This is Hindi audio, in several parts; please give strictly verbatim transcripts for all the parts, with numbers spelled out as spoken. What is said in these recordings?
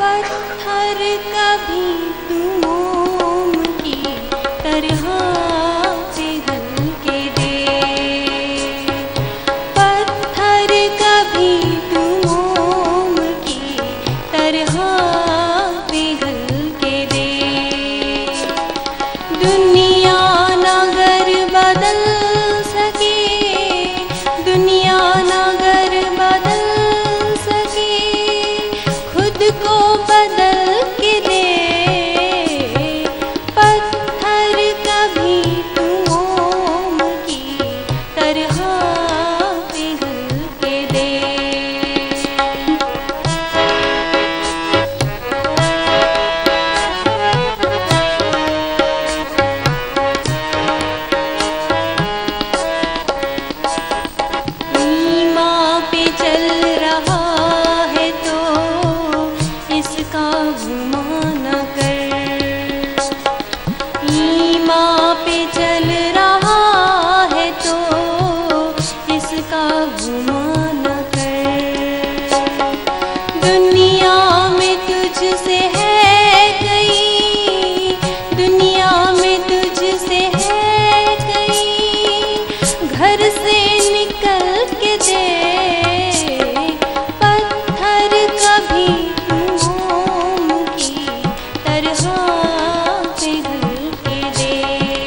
पत्थर कभी तू मोम की तरह पिघल के दे, पत्थर कभी तू मोम की तरह पिघल के दे। दुनिया नगर बदल सके, दुनिया नगर बदल सके, खुद को बदल के दे, पत्थर कभी तू मोम की तरह पिघल के दे। ईमा पे चल रहा है तो इसका गुमा न कर, ईमा पे चल रहा है तो इसका गुमा न कर। दुनिया में तुझसे है कहीं, दुनिया में तुझसे है कहीं, घर से निकल के दे, पत्थर कभी तू मोम की तरह पिघल के दे।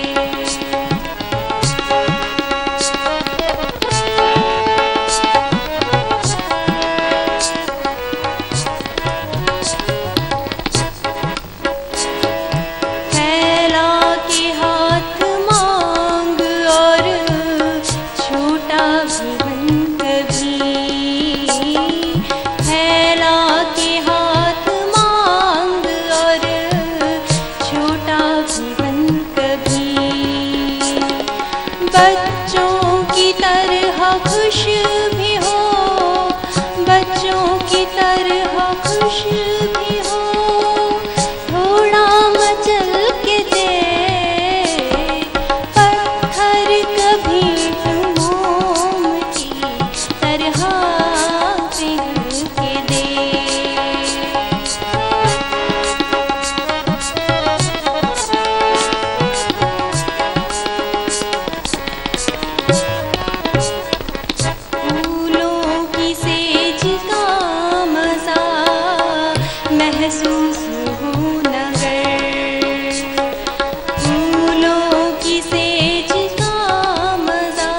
फैला के हाथ मांग और छोटा भी बन कभी, फैला के हाथ मांग और छोटा भी बन कभी। बच्चों की तरह खुश भी हो, बच्चों की तरह खुश भी हो, थोड़ा मचल के दे, पत्थर कभी तू मोम की तरह पिघल के दे। फूलों की सेज का मजा महसूस हो नगर, फूलों की सेज का मजा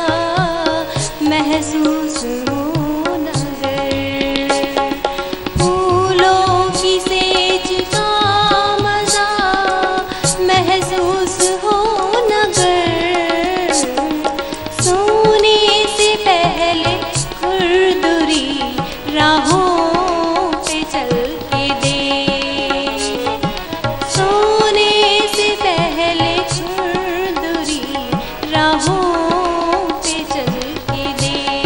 महसूस हो नगर, फूलों की सेज का मजा महसूस हो नगर। सोने से पहले खुरदुरी राहों पे चल के दे, सोने से पहले खुरदुरी राहों पे चल के दे।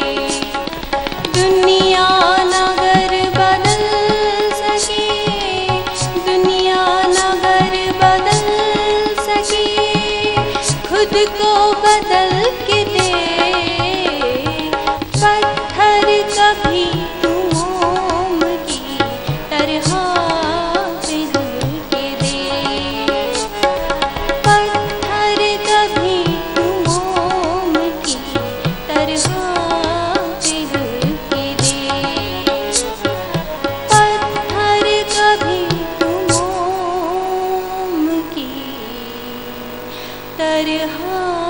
दुनिया नगर बदल सके, दुनिया नगर बदल सके, खुद को बदल के दे, पत्थर कभी तू मोम की तरह पिघल के दे, पत्थर कभी तू मोम की तरह पिघल के दे, पत्थर कभी तू मोम की तरह